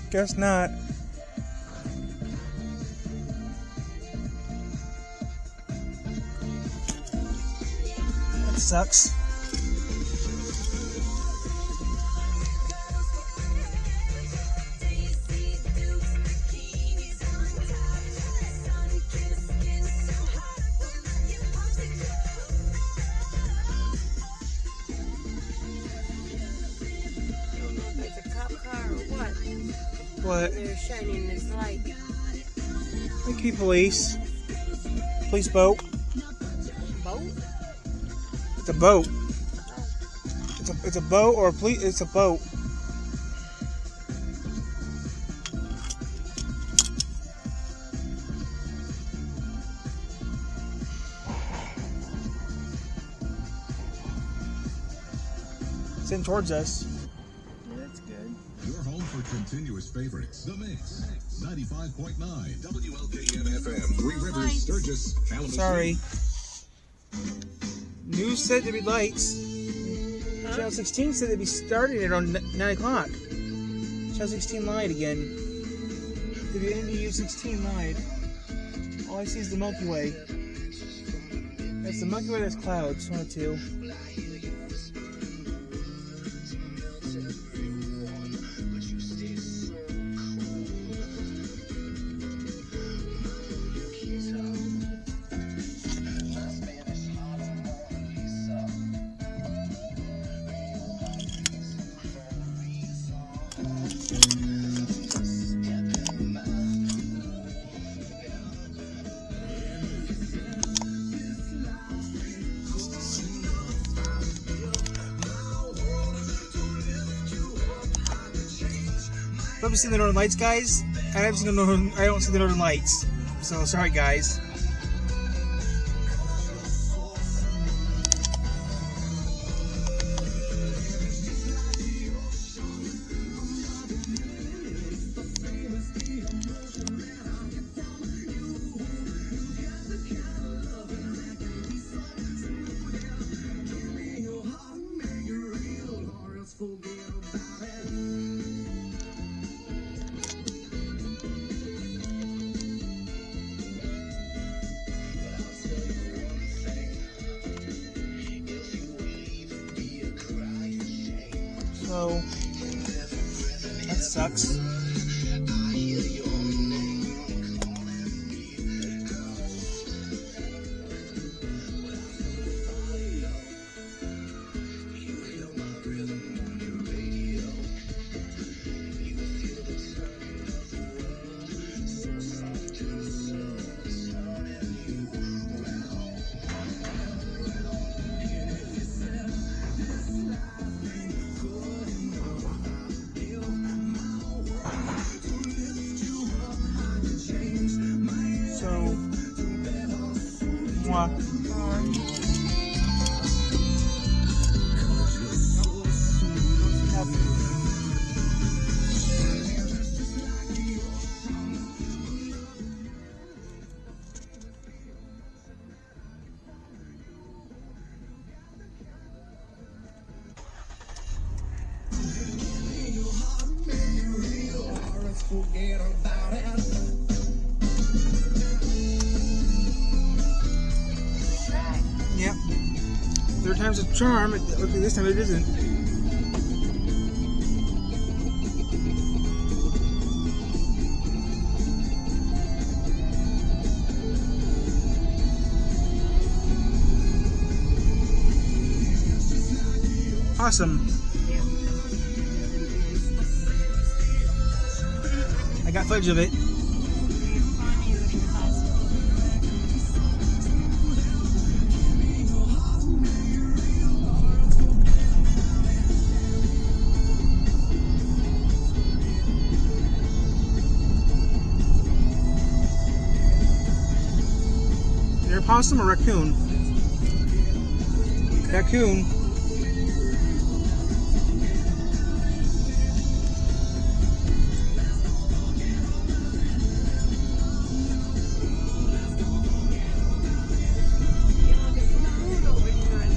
Guess not. That sucks. What? They're shining this light. Thank you, police. Police boat. Boat? It's a boat. It's a boat or a police. It's a boat. It's in towards us. That's good. Your home for continuous favorites. The Mix. 95.9 WLKN FM. Three Rivers, Sturgis, Kalamazoo. Sorry. News said there'd be lights. Channel 16 said they'd be starting at around 9 o'clock. Channel 16 lied again. The NDU 16 lied. All I see is the Milky Way. That's the Milky Way, that's clouds. One or two. Have you seen the Northern Lights, guys? I haven't seen the Northern. I don't see the Northern Lights. So sorry, guys. So that sucks. Yep. Third time's a charm. Okay, this time it isn't. Awesome. I got footage of it. You're a possum or raccoon? Raccoon.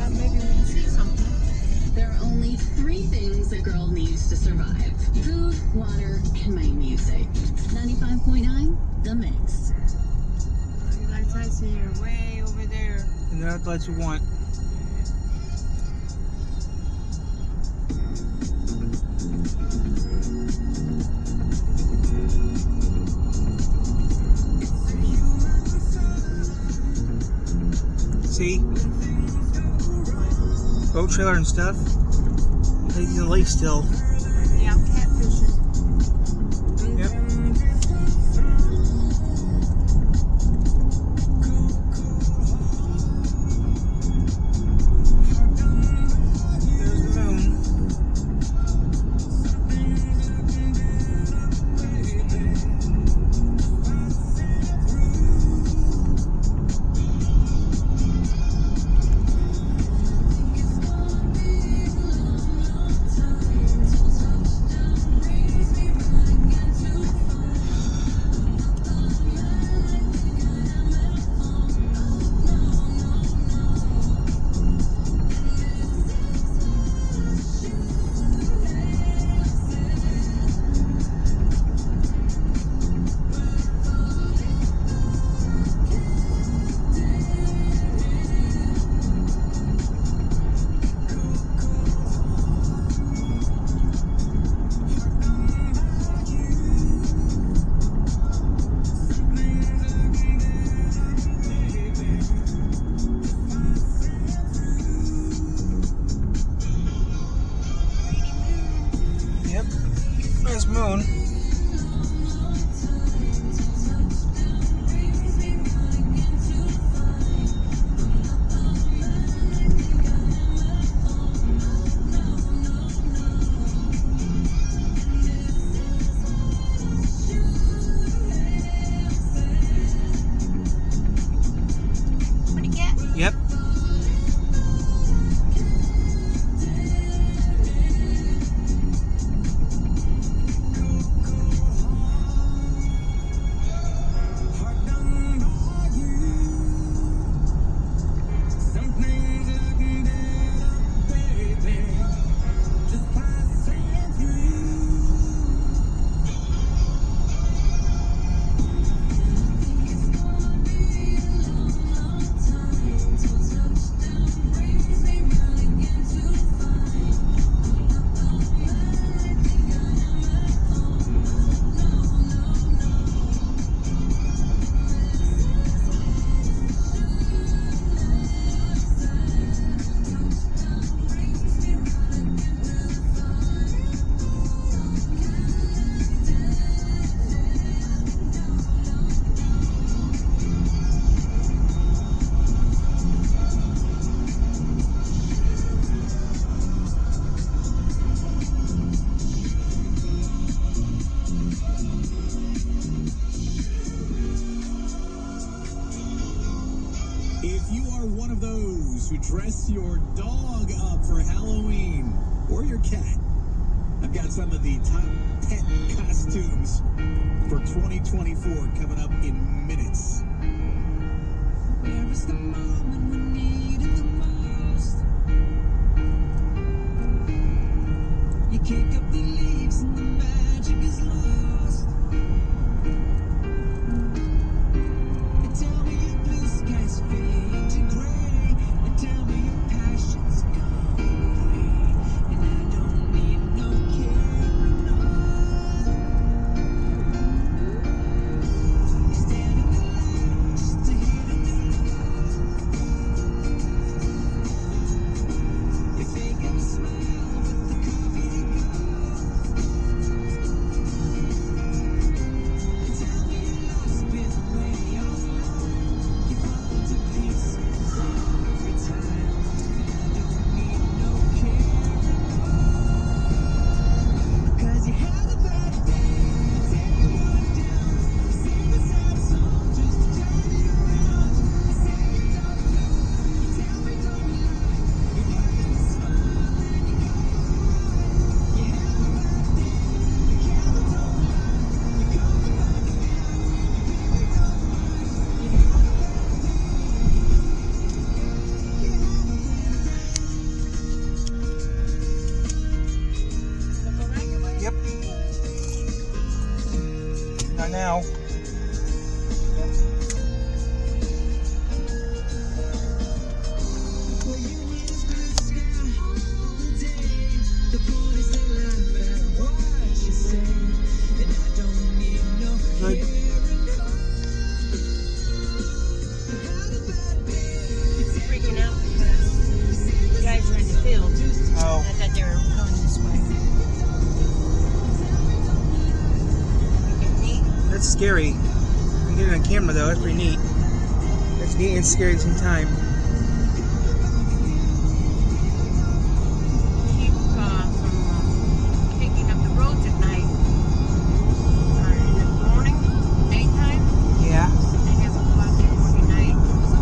There are only 3 things a girl needs to survive: food, water, and my music. 95.9, The Mix. The lights I see are way over there. And they're not the lights you want. See? Boat trailer and stuff. He's in the lake still. Yeah, I'm catfishing. Yep. There's the moon. Nice moon. What'd you get? Yep. If you are one of those who dress your dog up for Halloween or your cat, I've got some of the top pet costumes for 2024 coming up in minutes. Where is the moment we need it the most? You kick up the leaves and the magic is lost. And tell me your blue skies fade to gray. And tell me your passion's gone away. And I don't need no care at all. Stand in the light just to hear the Not now. Good. Freaking out because the guys were in the field. Oh. I thought they were going this way. Neat. That's scary. I'm getting it on camera though, that's pretty neat. That's neat and scary at the same time. Keep from taking up the roads at night. Or in the morning, daytime. Yeah. They have a clock there every night.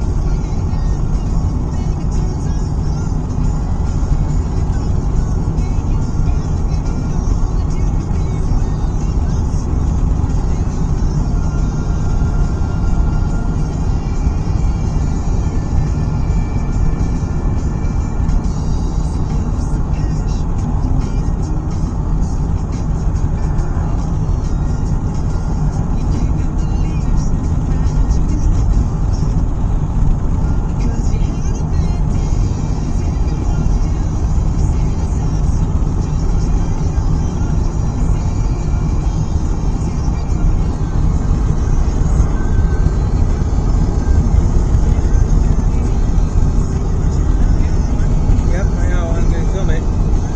Yep, I know. I'm gonna film it.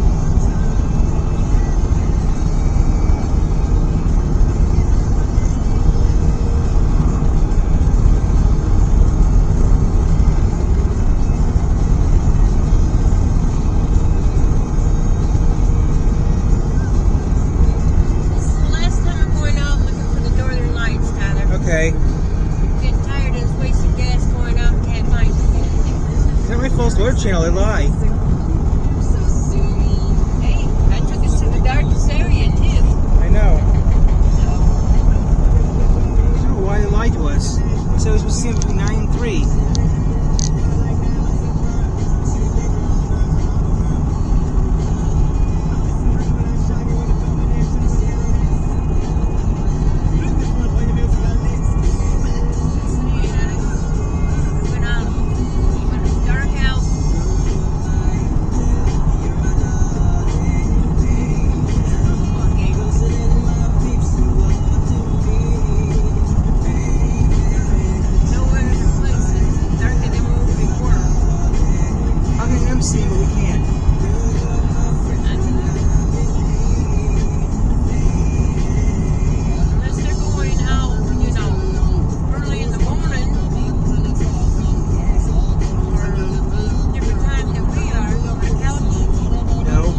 This is the last time I'm going out looking for the northern lights, Tyler. Okay. Getting tired of this wasted gas going out and can't find it. Is that my false alert channel? They lie. Hey, that took us to the darkest area too. I know. I don't know why they lied to us. They said it was supposed to see them between 9 and 3. Went out when it was dark out. Nowhere in the places darker than we were before. How can them see but we can't? Unless they're going out, you know, early in the morning or different time than we are on the couch. No.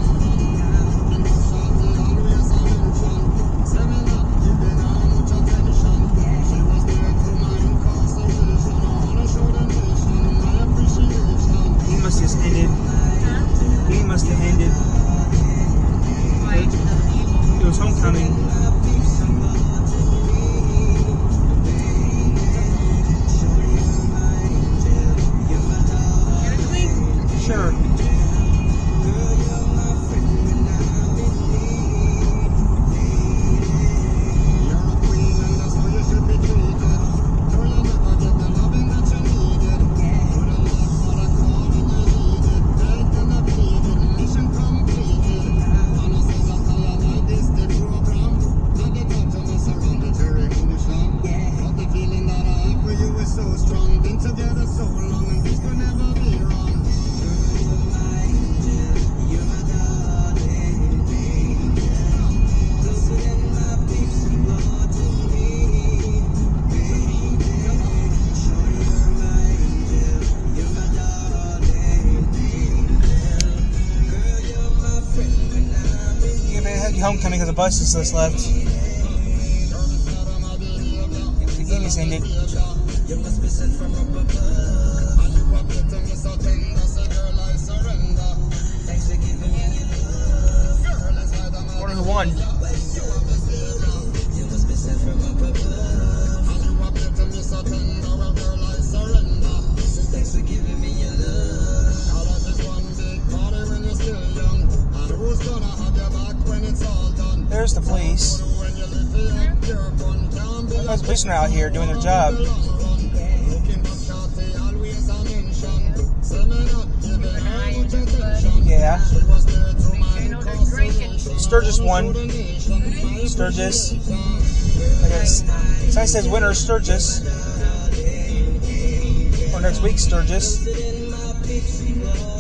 He must have just ended. Huh? He must have ended. Right. It was homecoming. Get a clean? Sure. Yeah, man, I had homecoming because the bus is just left. The game is ended. Wonder who won. There's the police. Those policemen are out here doing their job. Keep an eye on everybody. Yeah. Make sure you know they're drinking. Sturgis won. Sturgis. I guess. Sign says winner Sturgis. Or next week Sturgis.